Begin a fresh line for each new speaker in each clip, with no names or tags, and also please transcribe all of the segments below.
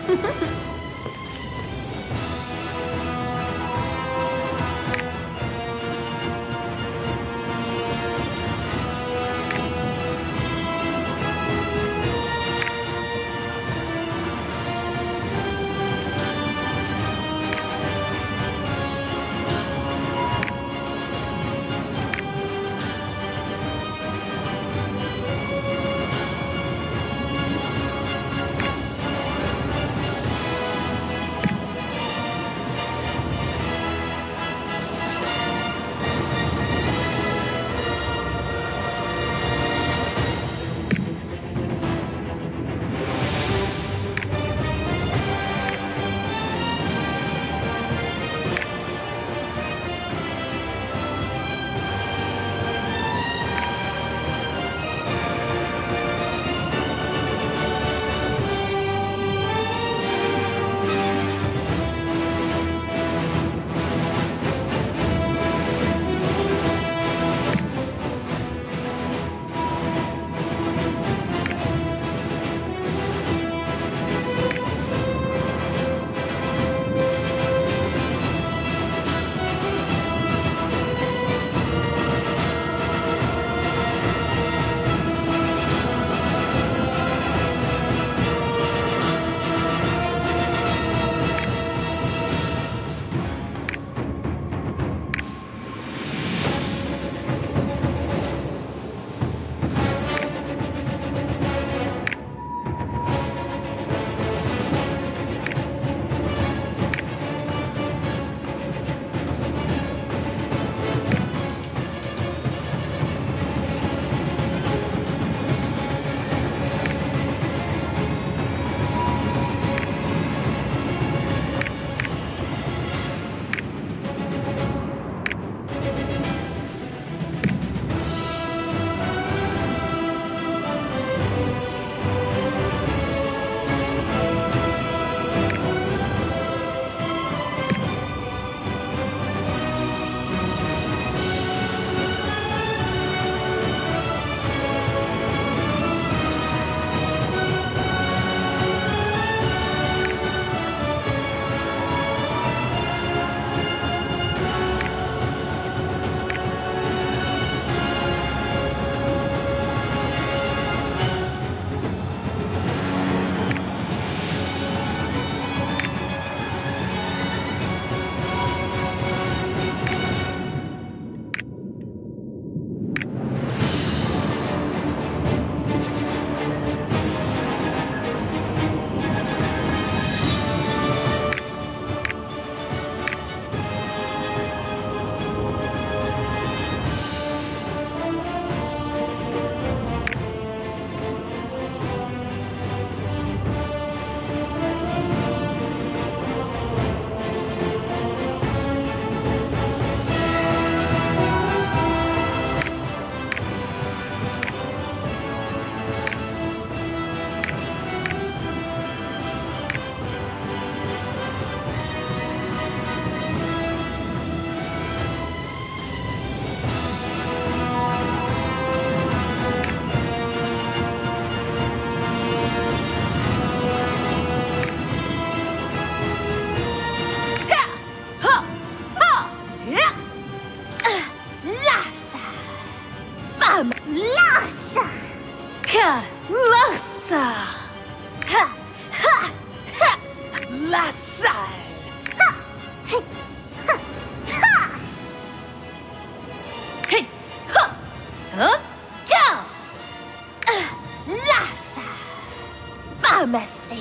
Mercy.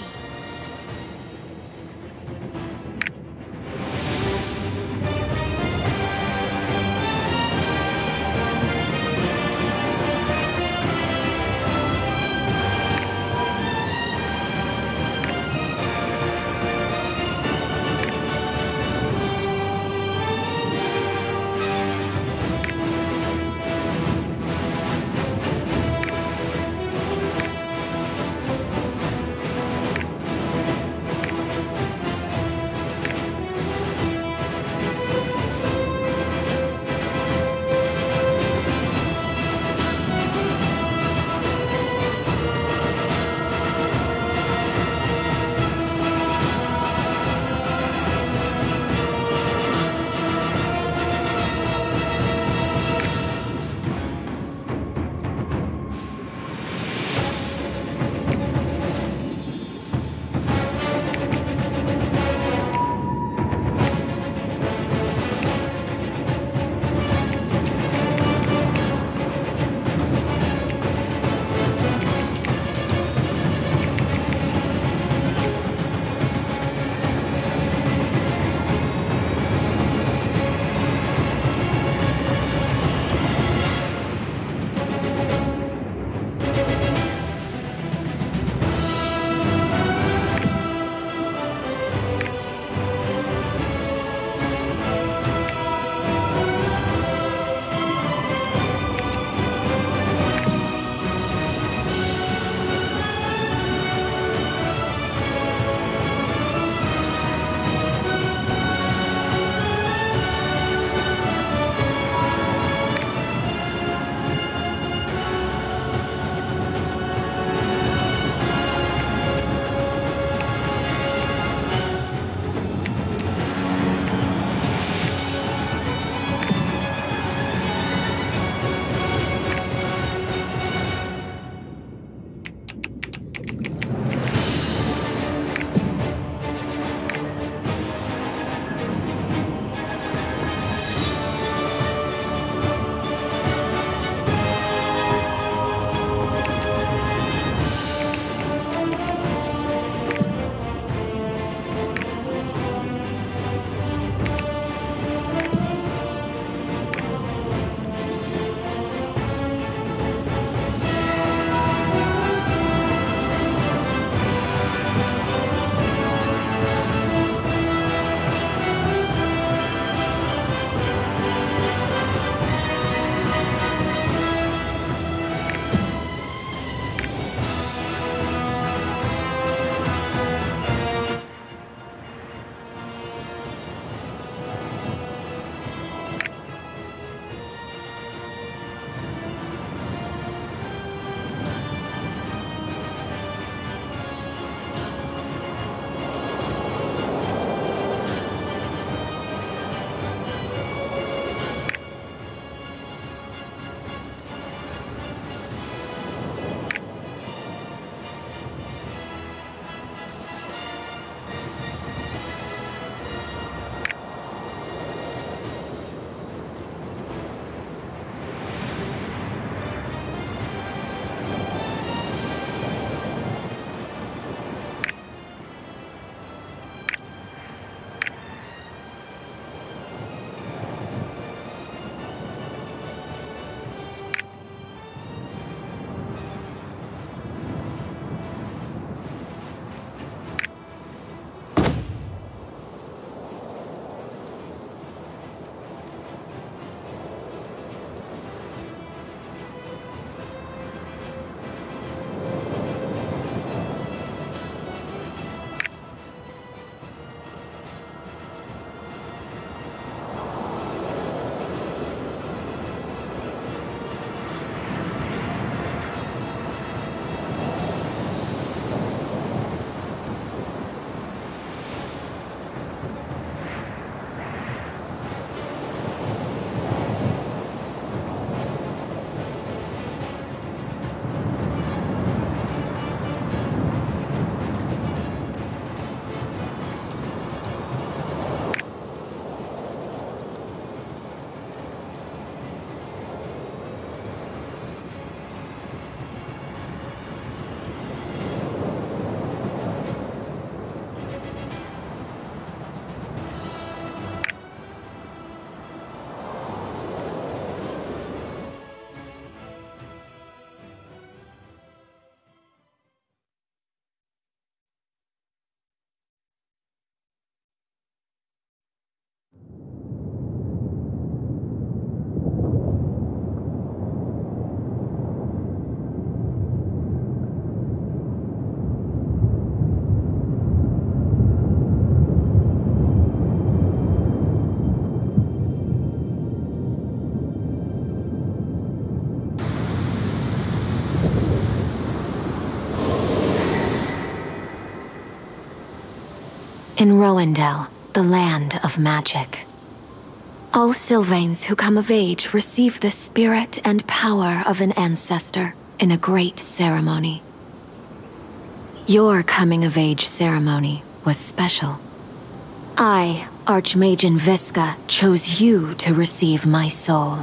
In Rowendell, the land of magic. All Sylvains who come of age receive the spirit and power of an ancestor in a great ceremony. Your coming-of-age ceremony was special. I, Archmage Visca, chose you to receive my soul.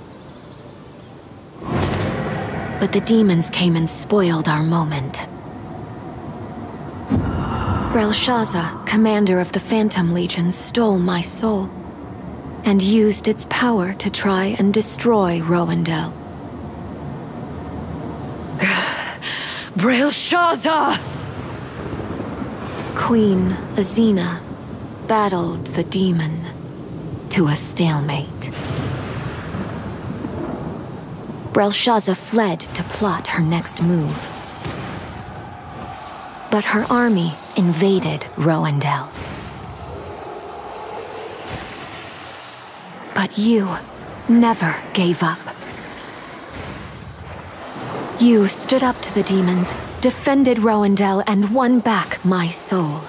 But the demons came and spoiled our moment. Belshazzar, commander of the Phantom Legion, stole my soul and used its power to try and destroy Rowendell.
Belshazzar!
Queen Azina battled the demon to a stalemate. Belshazzar fled to plot her next move. But her army invaded Rowendell. But you never gave up. You stood up to the demons, defended Rowendell, and won back my soul.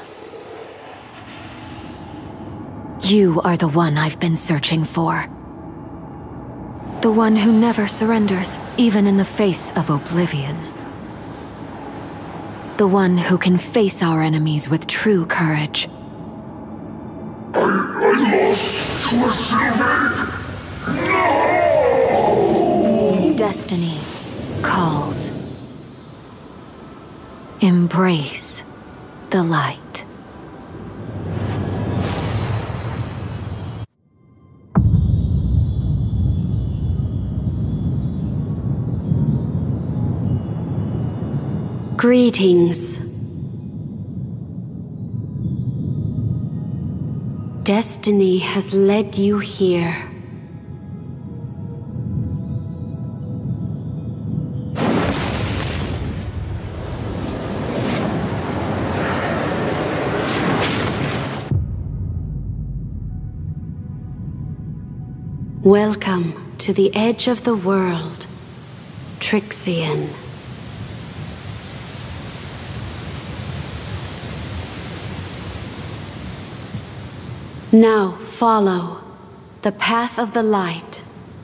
You are the one I've been searching for. The one who never surrenders, even in the face of oblivion. The one who can face our enemies with true courage.
I lost to a Sylvain! No!
Destiny calls. Embrace the light.
Greetings. Destiny has led you here. Welcome to the edge of the world, Trixion. Now follow the path of the light.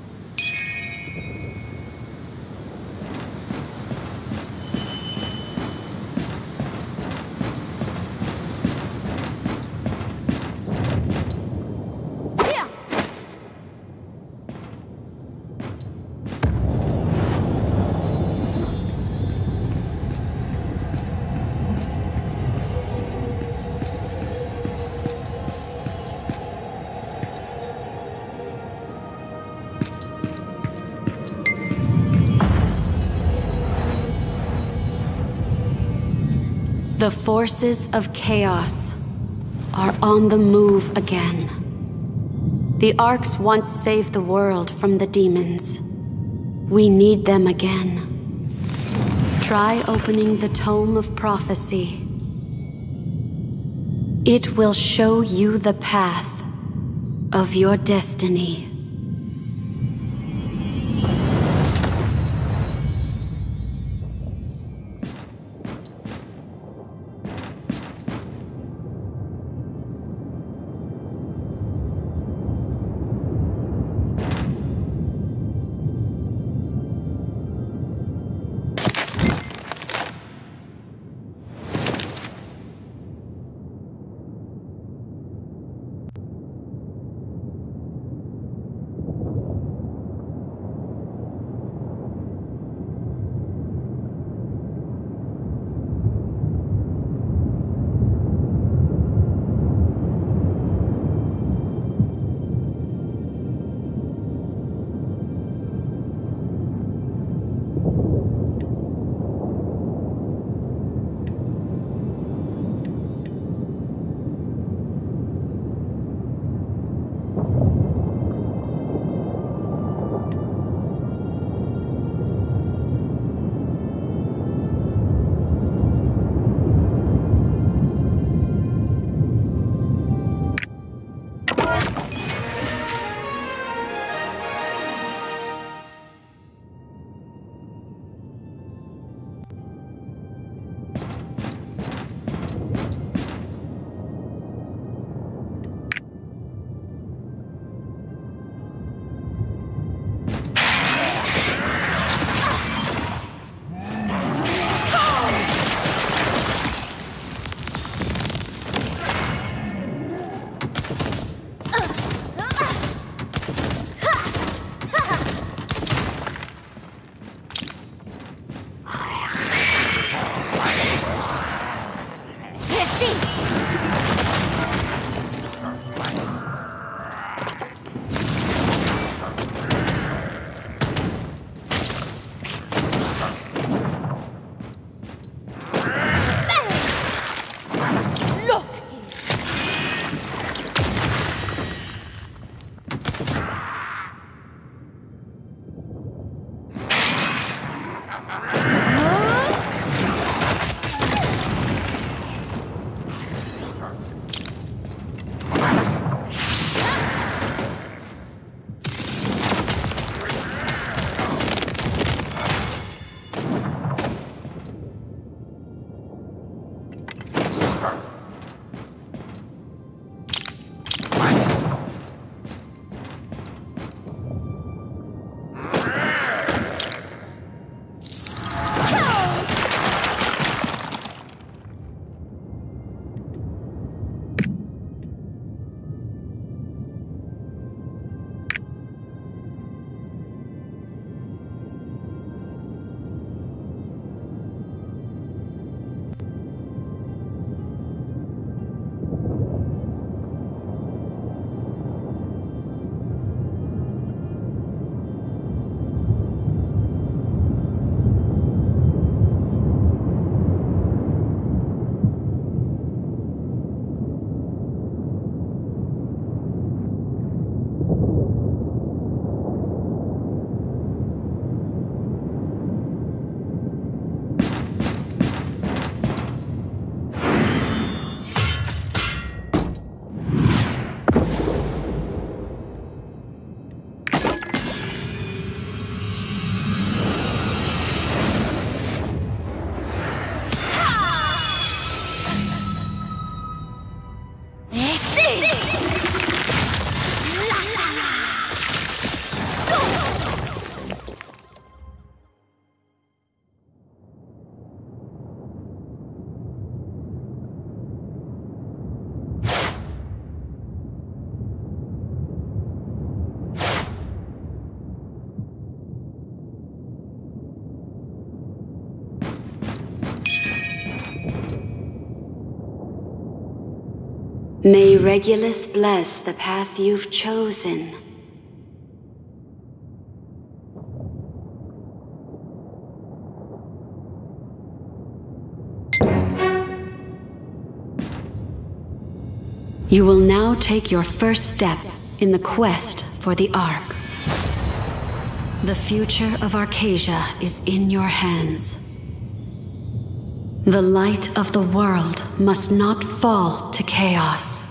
The forces of chaos are on the move again. The Arcs once saved the world from the demons. We need them again. Try opening the Tome of Prophecy. It will show you the path of your destiny. May Regulus bless the path you've chosen. You will now take your first step in the quest for the Ark. The future of Arcasia is in your hands. The light of the world must not fall to chaos.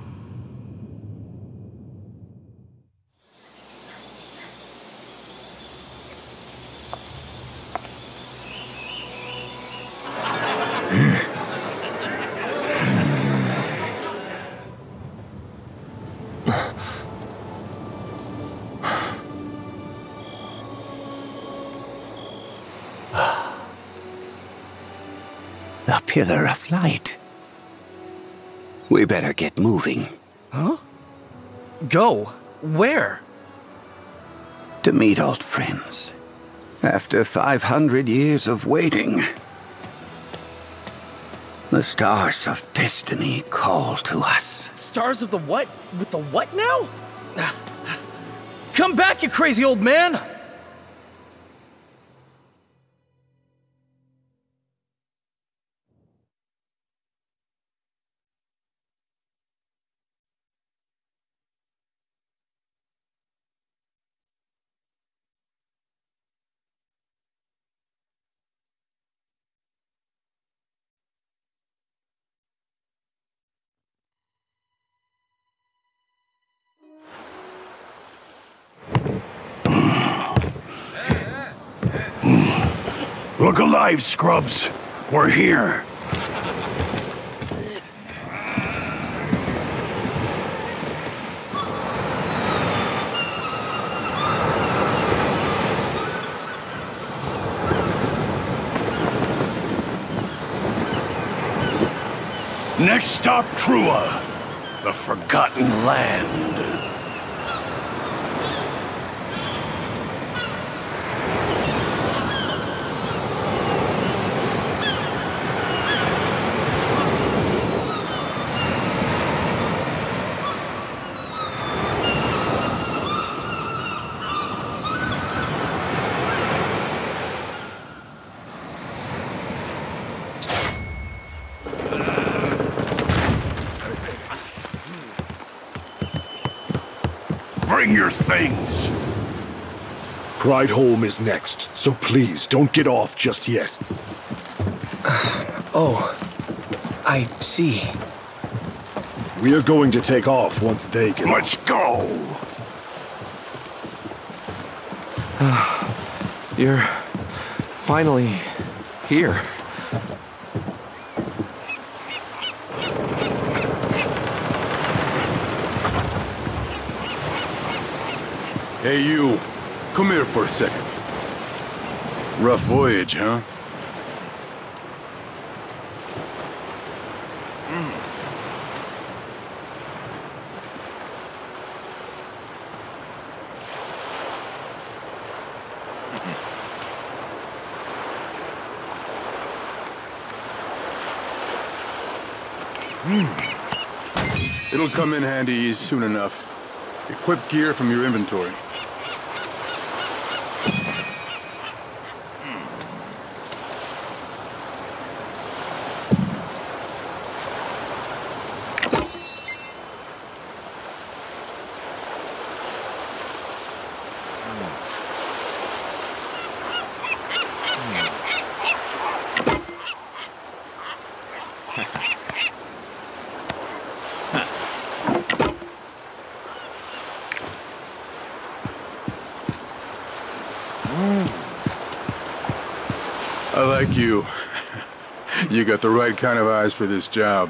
A pillar of light. We better get moving.
Huh? Go? Where?
To meet old friends. After 500 years of waiting. The stars of destiny call to us.
Stars of the what? With the what now? Come back, you crazy old man!
Look alive, scrubs. We're here. Next stop, Trua, the Forgotten Land. Bring your things!
Prideholm is next, so please don't get off just yet.
Oh, I see.
We are going to take off once they get
Let's go!
You're finally here.
Hey, you. Come here for a second. Rough voyage, huh? It'll come in handy soon enough. Equip gear from your inventory. I like you. You got the right kind of eyes for this job.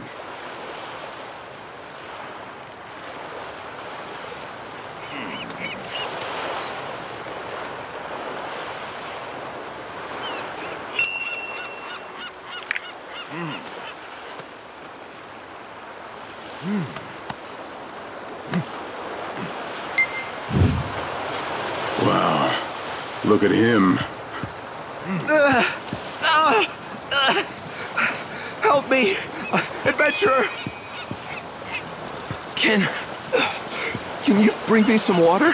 Wow. Look at him.
Help me! Adventurer! Can you bring me some water?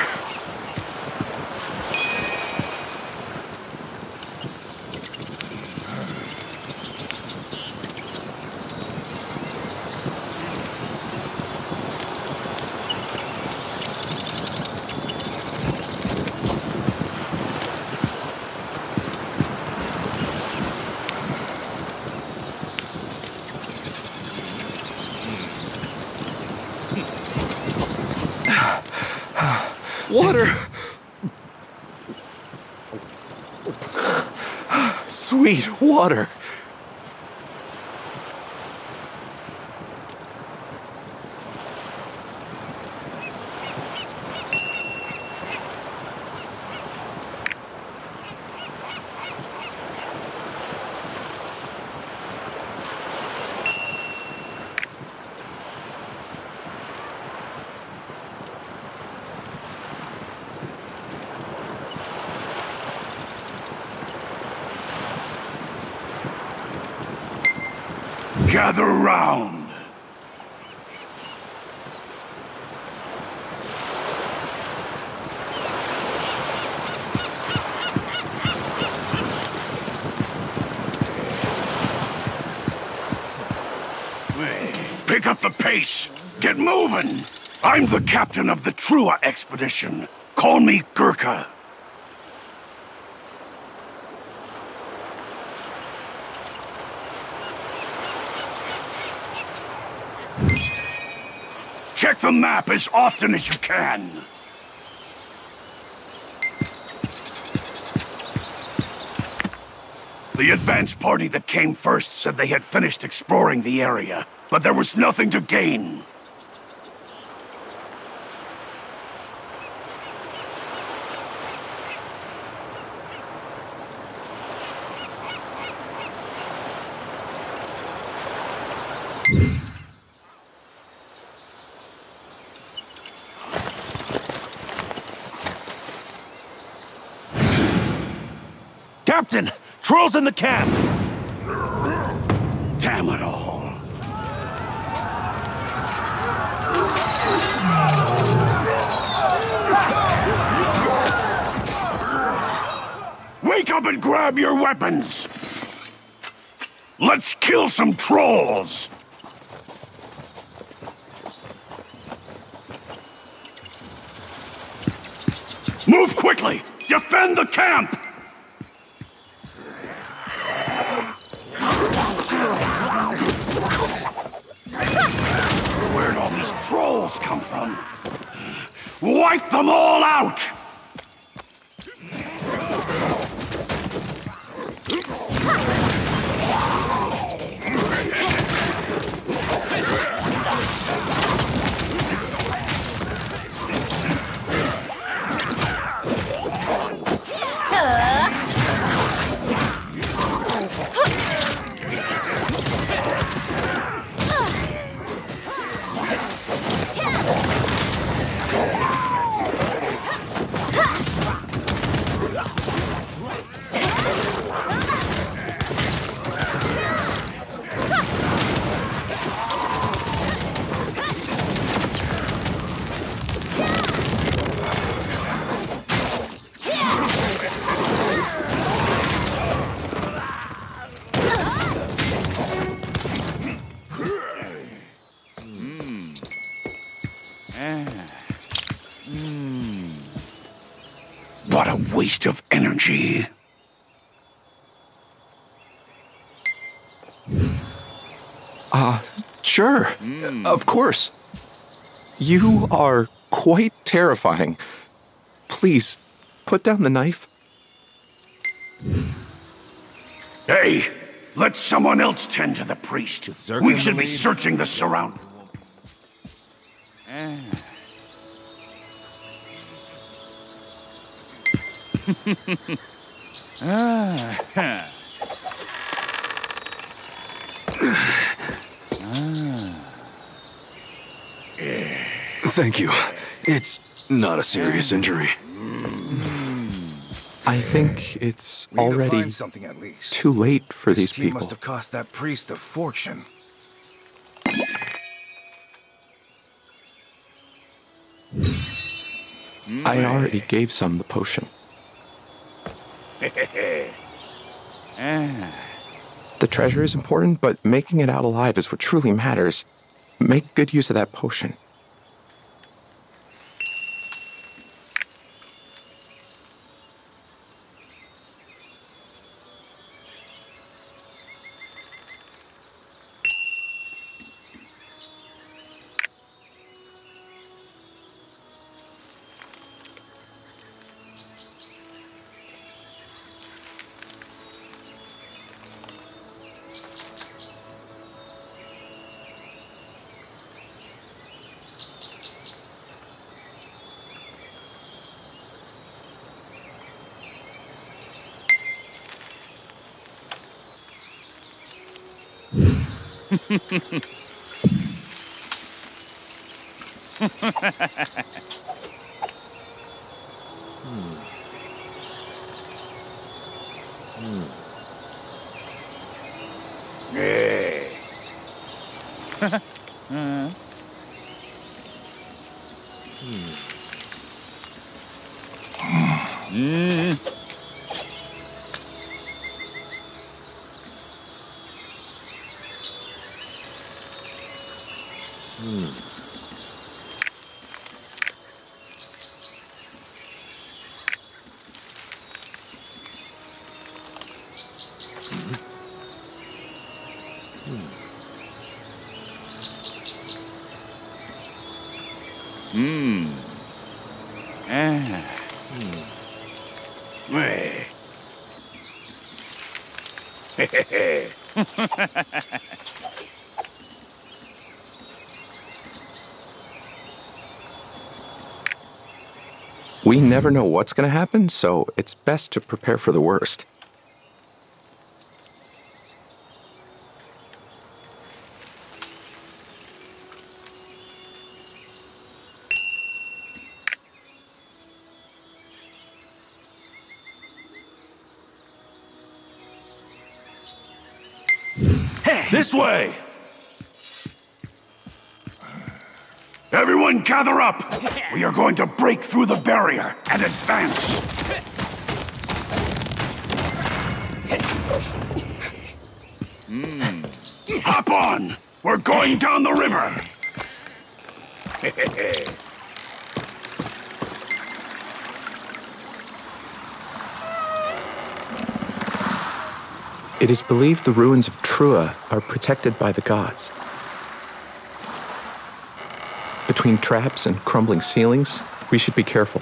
Water! Sweet water!
Gather round. Pick up the pace. Get moving. I'm the captain of the Trua expedition. Call me Gurkha. Check the map as often as you can. The advance party that came first said they had finished exploring the area, but there was nothing to gain.
Captain! Trolls in the camp!
Damn it all. Wake up and grab your weapons! Let's kill some trolls! Move quickly! Defend the camp! Where'd all these trolls come from? Wipe them all out! What a waste of energy.
Sure. Of course. You are quite terrifying. Please, put down the knife.
Hey, let someone else tend to the priest. We should be searching the surround.
Thank you. It's not a serious injury. I think it's already
something at least.
too late for these
Tea
people.
must have cost that priest a fortune.
I already gave some the potion. The treasure is important, but making it out alive is what truly matters. Make good use of that potion. We never know what's going to happen, so it's best to prepare for the worst.
This way! Everyone gather up! We are going to break through the barrier and advance! Hop on! We're going down the river!
It is believed the ruins of Trua are protected by the gods. Between traps and crumbling ceilings, we should be careful.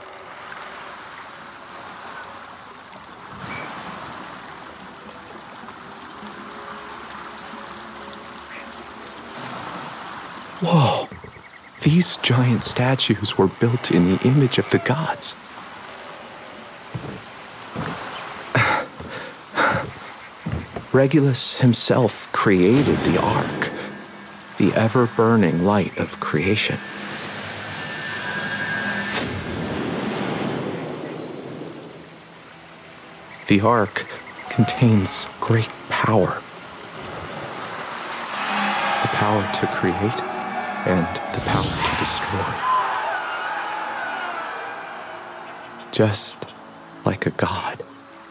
Whoa! These giant statues were built in the image of the gods. Regulus himself created the Ark, the ever-burning light of creation. The Ark contains great power. The power to create and the power to destroy. Just like a god.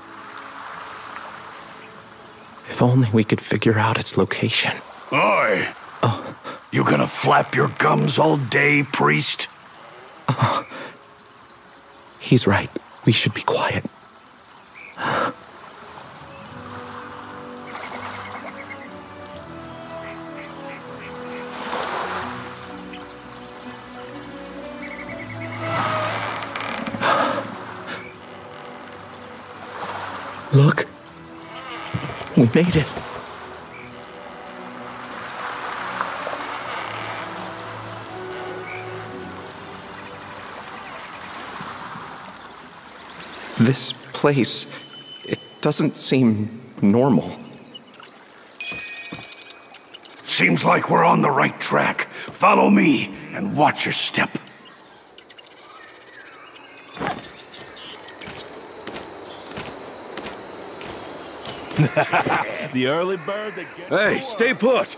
If only we could figure out its location.
Oi! You gonna flap your gums all day, priest?
He's right. We should be quiet. Look. We made it. This place, it doesn't seem normal.
Seems like we're on the right track. Follow me and watch your step.
The early bird that gets...
Hey, stay put!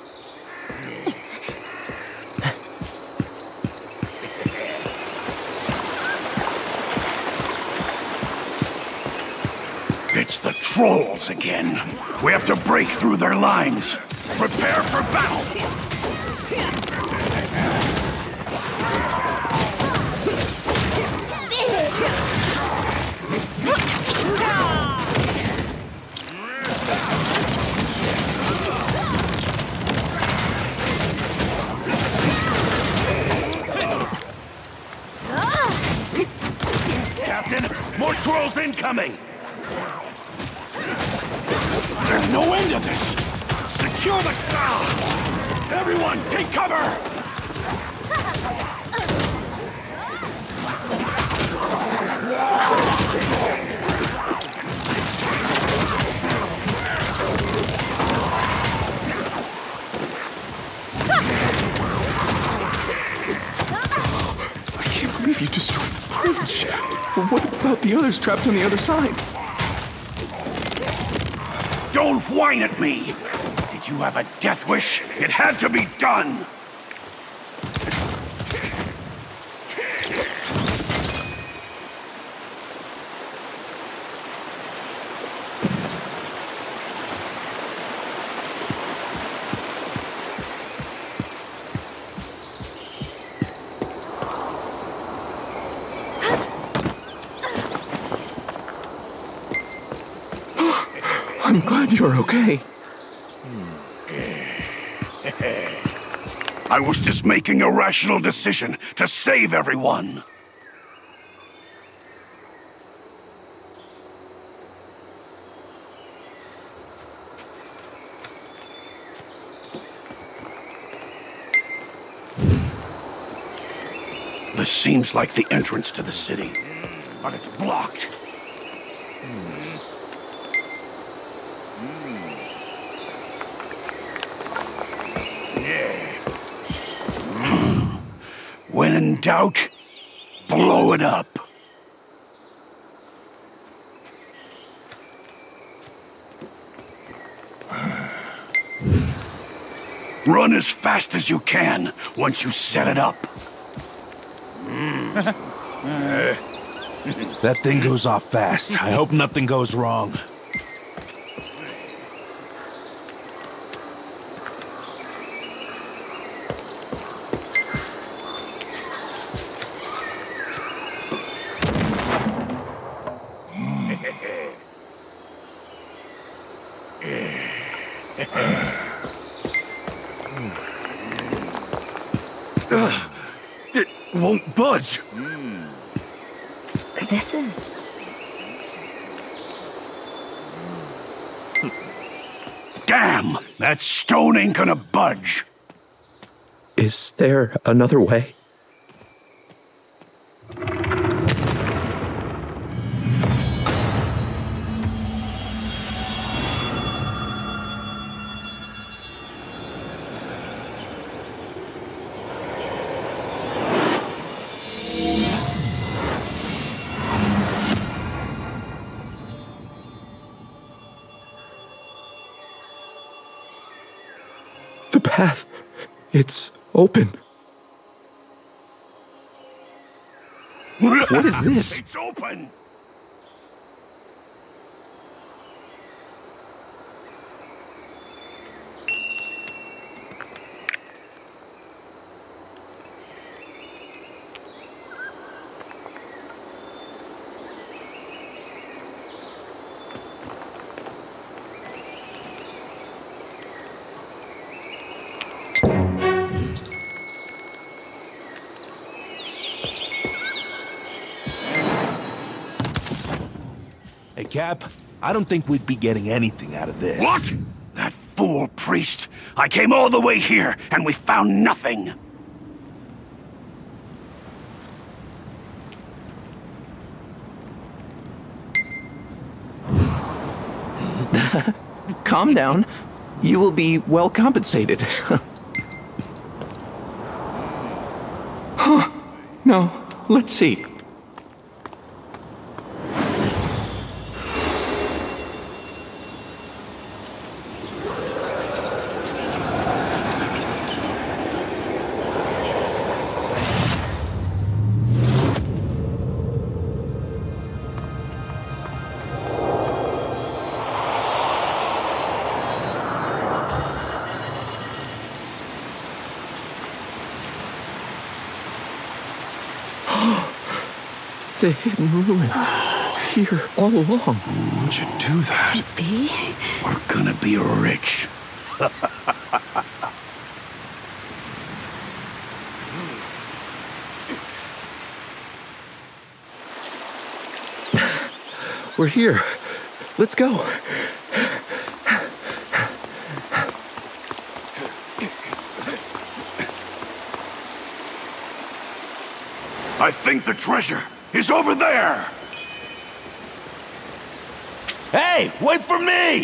It's the trolls again. We have to break through their lines. Prepare for battle! Captain, more trolls incoming! There's no end to this! Secure the... Everyone, take cover!
I can't believe you destroyed the bridge. But what about the others trapped on the other side?
Don't whine at me! Did you have a death wish? It had to be done!
I'm glad you're okay.
I was just making a rational decision to save everyone. This seems like the entrance to the city, but it's blocked. When in doubt, blow it up. Run as fast as you can once you set it up.
That thing goes off fast. I hope nothing goes wrong.
It won't budge.
This is...
Damn! That stone ain't gonna budge.
Is there another way? The path. It's open. What is this?
It's open!
Cap, I don't think we'd be getting anything out of this.
What? That fool priest! I came all the way here, and we found nothing!
Calm down. You will be well compensated. Huh. No, let's see. The hidden ruins. Here all along.
Why'd you do that?
B?
We're gonna be rich.
We're here. Let's go.
I think the treasure is over there!
Hey, wait for me!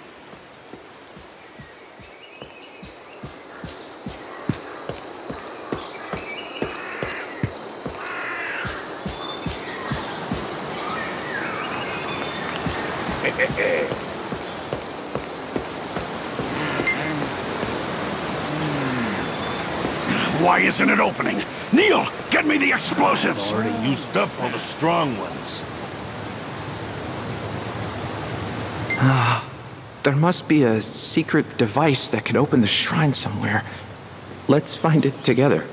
Why isn't it opening? Neil, get me the explosives!
Already used up all the strong ones.
There must be a secret device that can open the shrine somewhere. Let's find it together.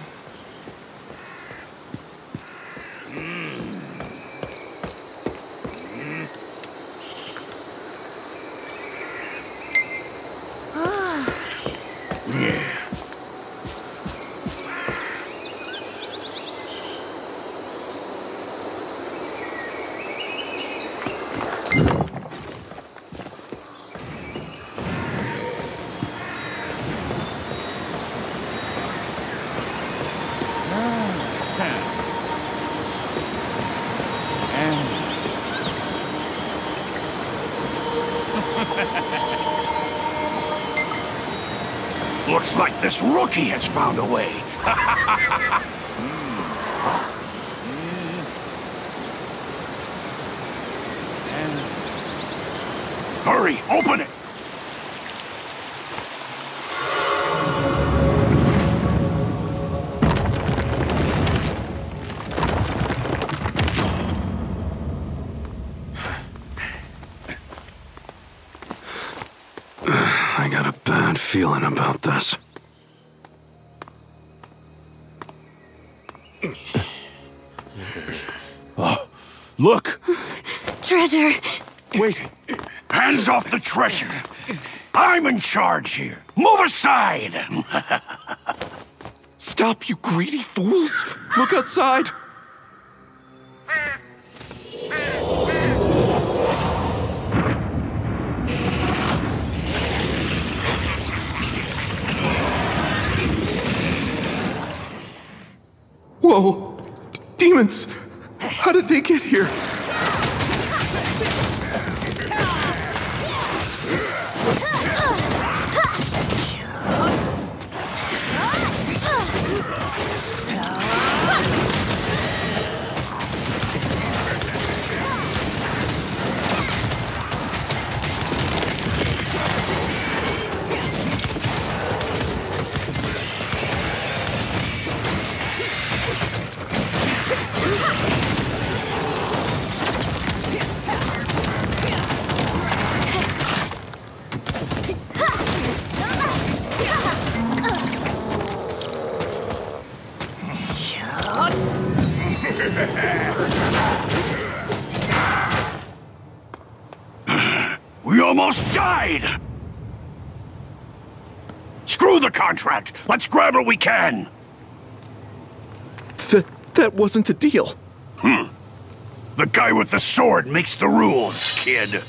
Looks like this rookie has found a way. Hurry, open it! I got a bad feeling about this.
Oh, look!
Treasure!
Wait! Hands off the treasure! I'm in charge here! Move aside!
Stop, you greedy fools! Look outside! Whoa! Demons! How did they get here?
We almost died! Screw the contract! Let's grab what we can!
That wasn't the deal.
The guy with the sword makes the rules, kid.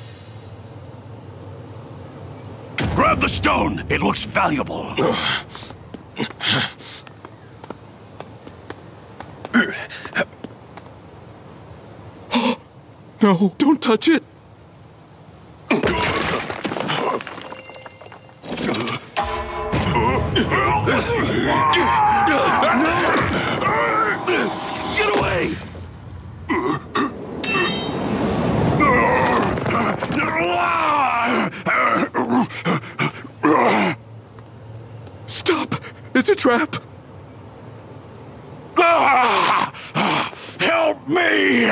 Grab the stone. It looks valuable.
No, don't touch it.
Get away!
Stop! It's a trap!
Help me!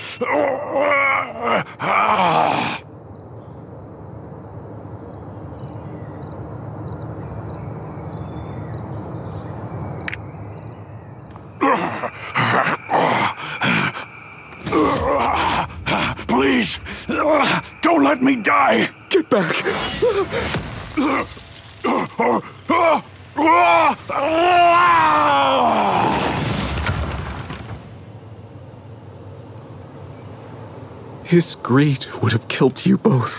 Please, don't let me die!
Get back! His greed would have killed you both.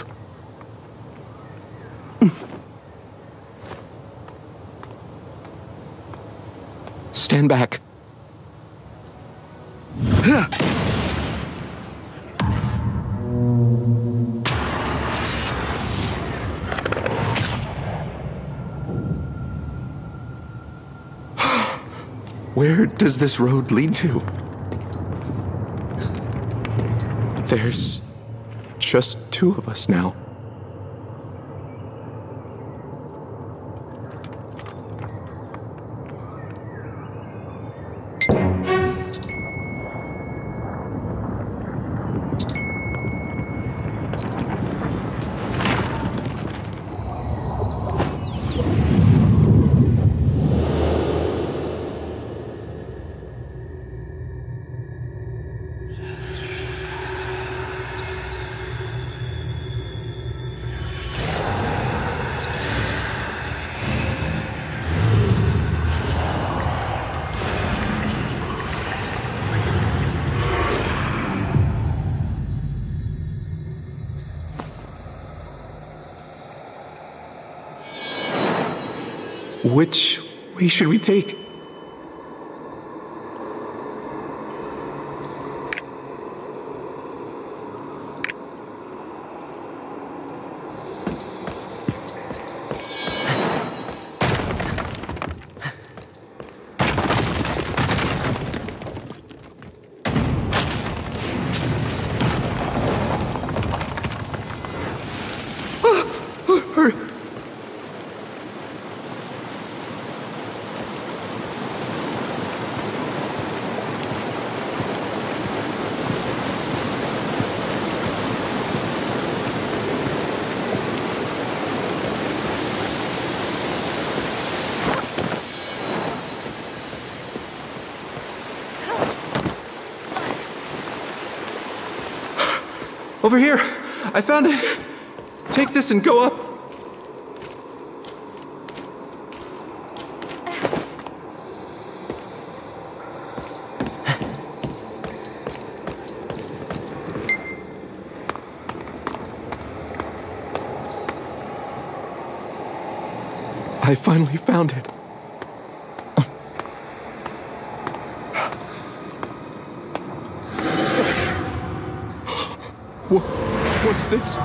Stand back. Where does this road lead to? There's just two of us now. Which way should we take? Over here! I found it! Take this and go up! I finally found it. What's this?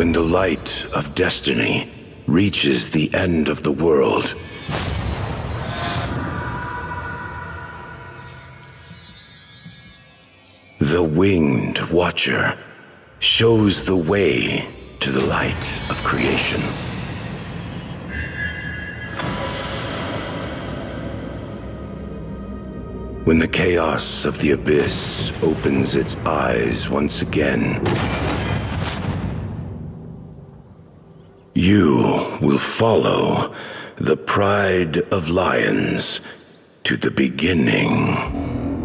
When the light of destiny reaches the end of the world, the Winged Watcher shows the way to the light of creation. When the chaos of the abyss opens its eyes once again, you will follow the Pride of Lions to the beginning.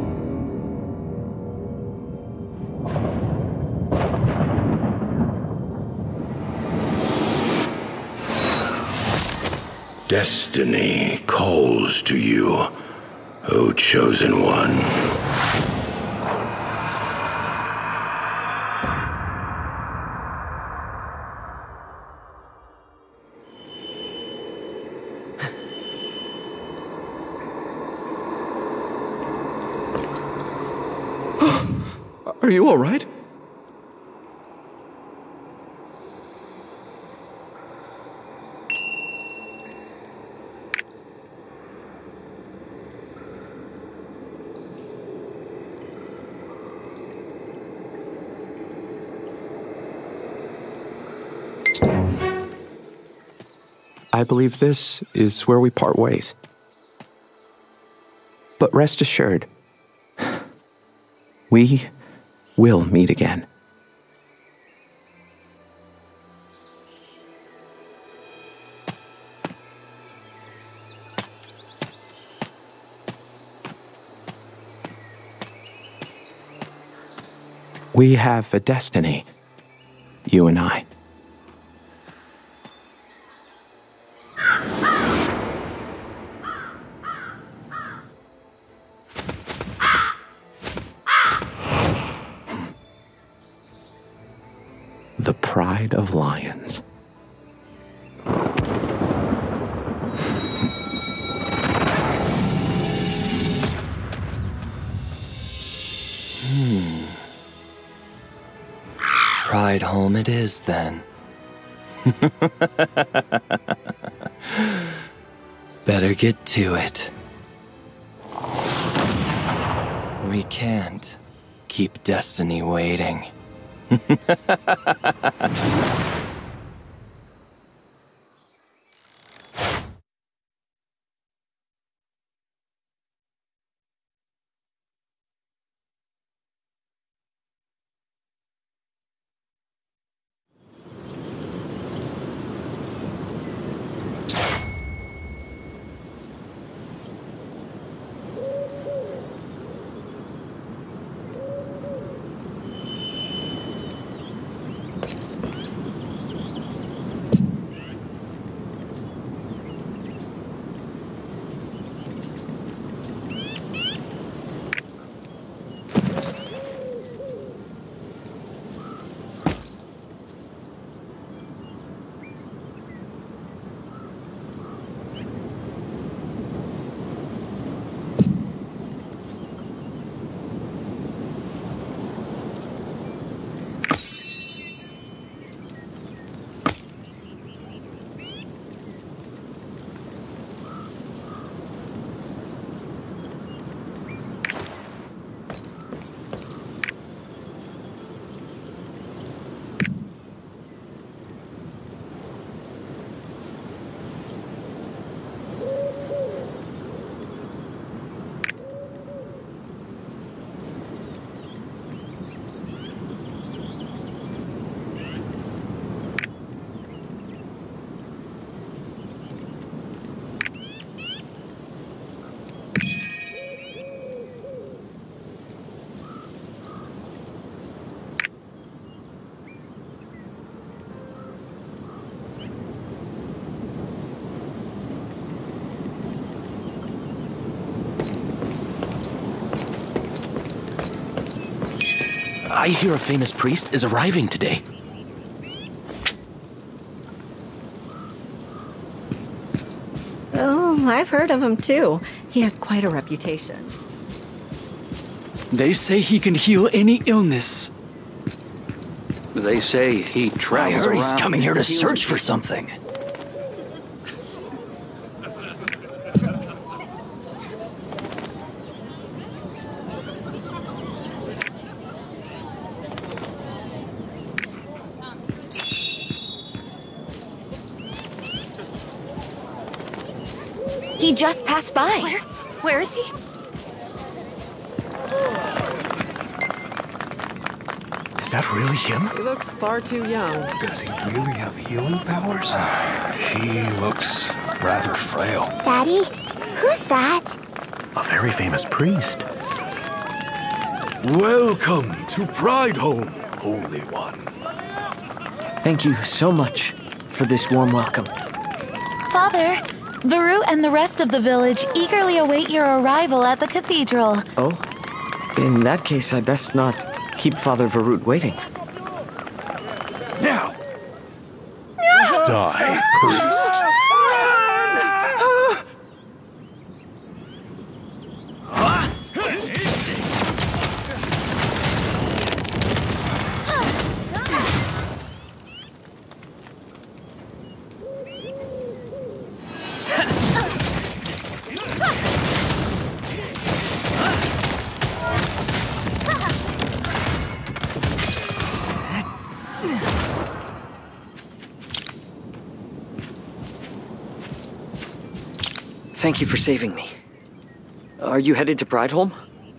Destiny calls to you, O Chosen One.
Are you all right? I believe this is where we part ways. But rest assured, we will meet again. We have a destiny, you and I. The Pride of Lions.
Pride home it is, then. Better get to it. We can't keep destiny waiting. I hear a famous priest is arriving today.
Oh, I've heard of him too. He has quite a reputation.
They say he can heal any illness.
They say he travels around.
He's coming here to search for something.
He just passed by.
Where is he?
Is that really him?
He looks far too young.
Does he really have healing powers? He looks rather frail.
Daddy, who's that?
A very famous priest.
Welcome to Prideholme, Holy One.
Thank you so much for this warm welcome.
Father, Varut and the rest of the village eagerly await your arrival at the cathedral.
Oh? In that case, I best not keep Father Varut waiting.
Now! Die, priest.
Thank you for saving me. Are you headed to Prideholme?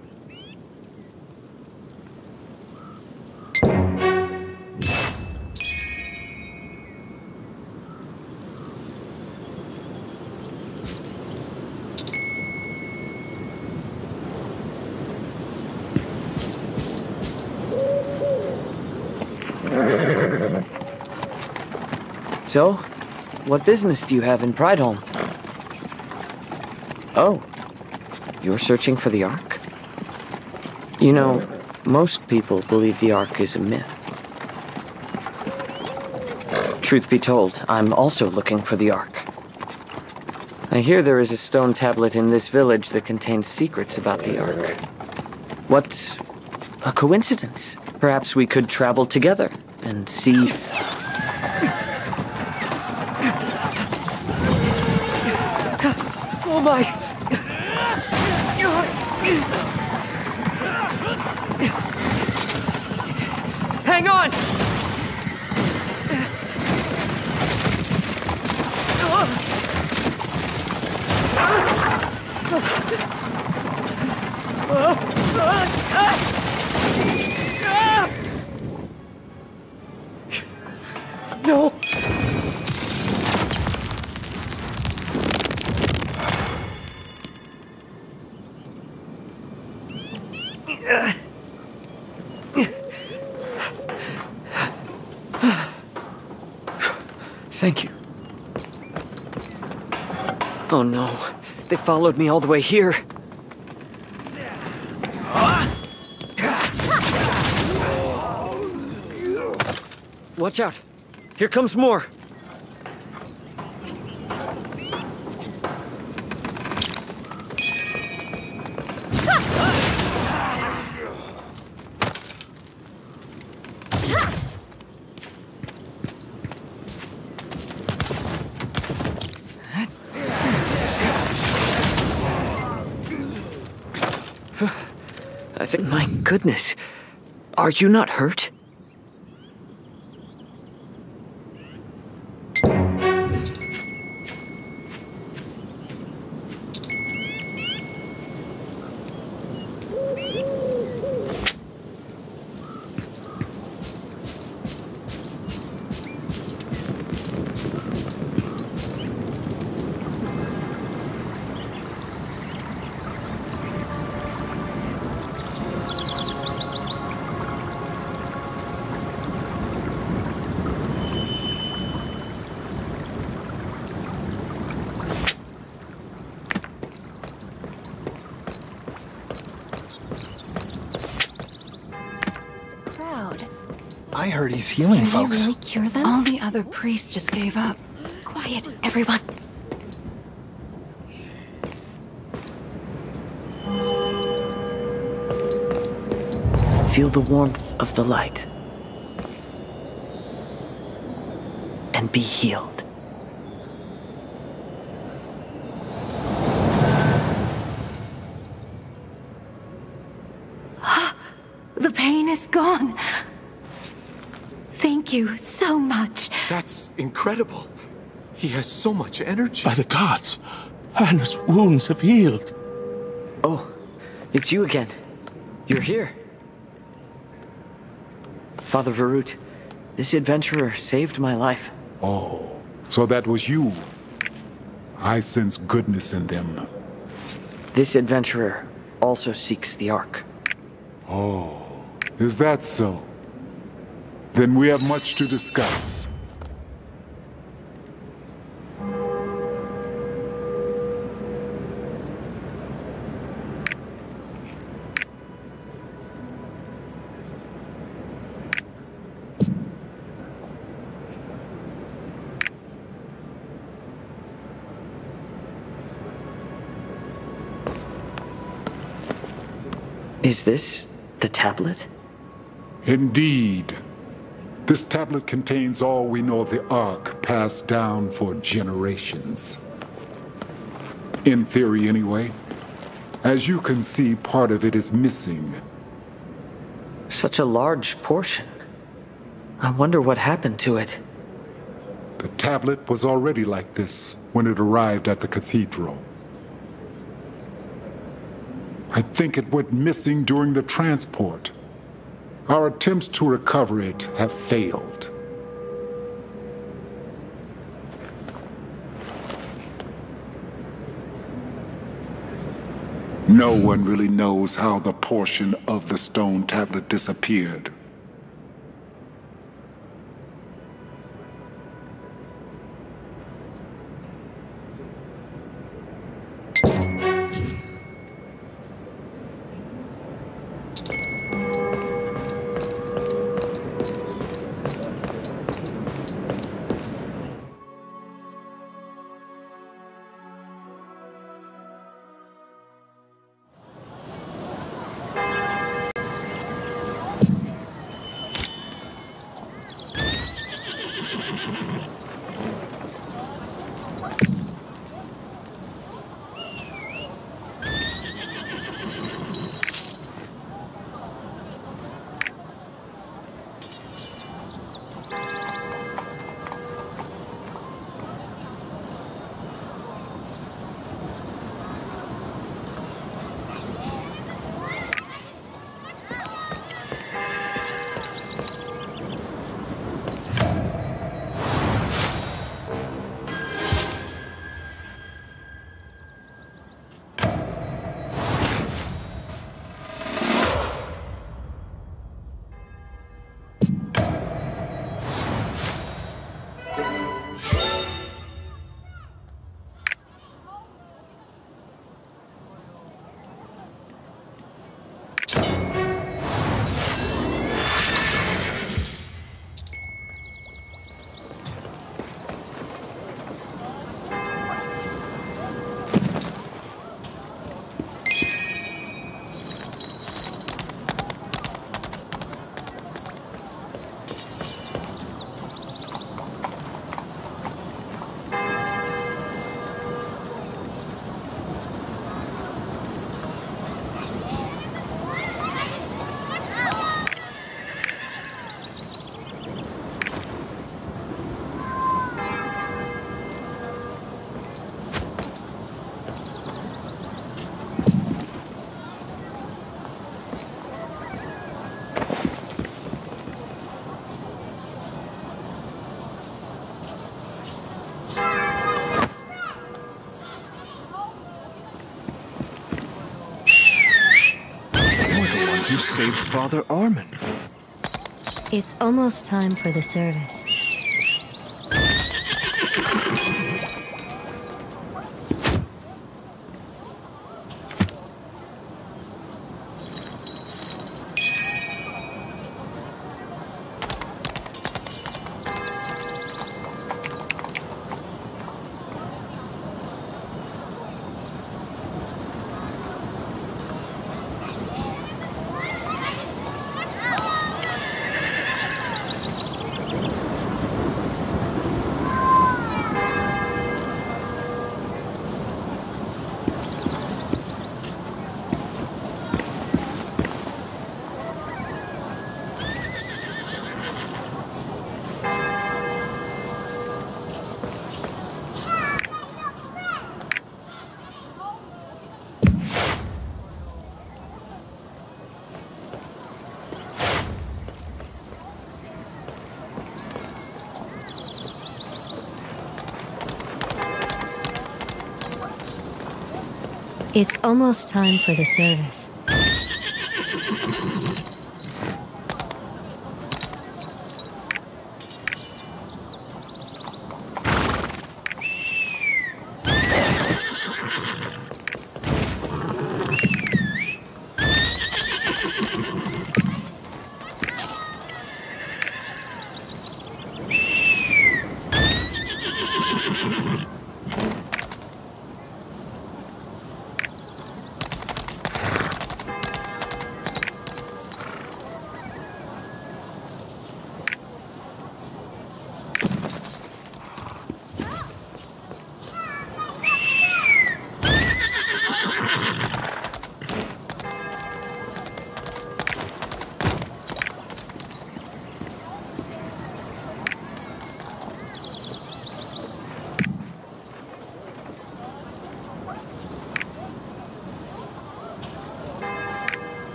So, what business do you have in Prideholme? Oh, you're searching for the Ark? You know, most people believe the Ark is a myth. Truth be told, I'm also looking for the Ark. I hear there is a stone tablet in this village that contains secrets about the Ark. What a coincidence. Perhaps we could travel together and see... Oh my... Hang on! No! Thank you. Oh no, they followed me all the way here. Watch out. Here comes more. I think, my goodness, are you not hurt?
I heard he's healing folks.
Can he really cure them? All the other priests just gave up.
Quiet, everyone.
Feel the warmth of the light. and be healed.
The pain is gone. Thank you so much.
That's incredible. He has so much energy.
By the gods, Anna's wounds have healed.
Oh, it's you again. You're here. Father Varut, this adventurer saved my life.
Oh, so that was you. I sense goodness in them.
This adventurer also seeks the Ark.
Oh, is that so? Then we have much to discuss.
Is this the tablet?
Indeed. This tablet contains all we know of the Ark, passed down for generations. In theory, anyway. As you can see, part of it is missing.
Such a large portion. I wonder what happened to it.
The tablet was already like this when it arrived at the cathedral. I think it went missing during the transport. Our attempts to recover it have failed. No one really knows how the portion of the stone tablet disappeared.
You saved Father Armen.
It's almost time for the service. It's almost time for the service.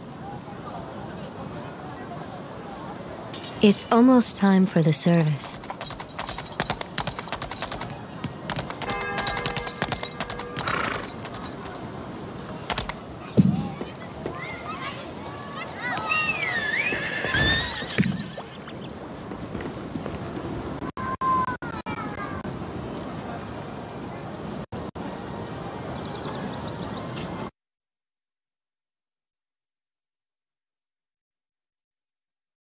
It's almost time for the service.